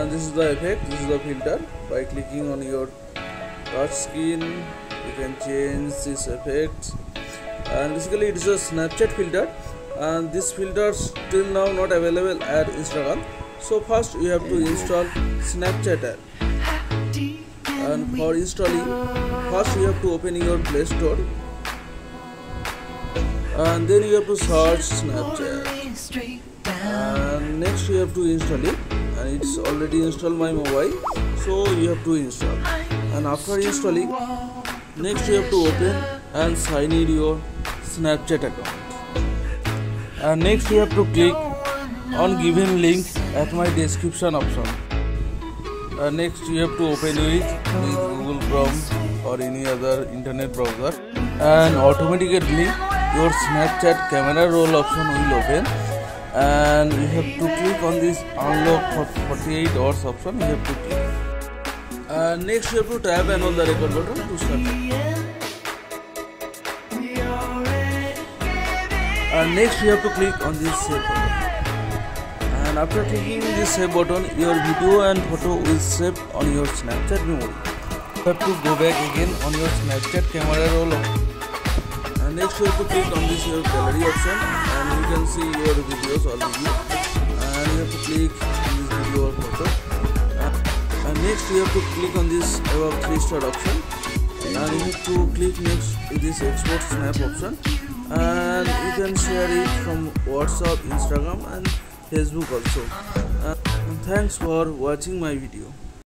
and this is the effect, this is the filter. By clicking on your touch screen you can change this effect, and basically it is a Snapchat filter, and this filter still now not available at Instagram. So first you have to install Snapchat app, and for installing first you have to open your Play Store, and then you have to search Snapchat, and next you have to install it, and it's already installed my mobile, so you have to install. And after installing, next you have to open and sign in your Snapchat account, and next you have to click on given link at my description option. Next you have to open it with Google Chrome or any other internet browser, and automatically your Snapchat camera roll option will open, and you have to click on this unlock for 48 hours option. You have to click. Next you have to tap and hold the record button to start it. And next you have to click on this save button, and after clicking this save button, your video and photo will save on your Snapchat memory. You have to go back again on your Snapchat camera roll option, and next you have to click on this your gallery option, and you can see your videos already, and you have to click on this video or photo, and next you have to click on this above 3-star option, and you have to click next this export snap option, and you can share it from WhatsApp, Instagram and Facebook also. And thanks for watching my video.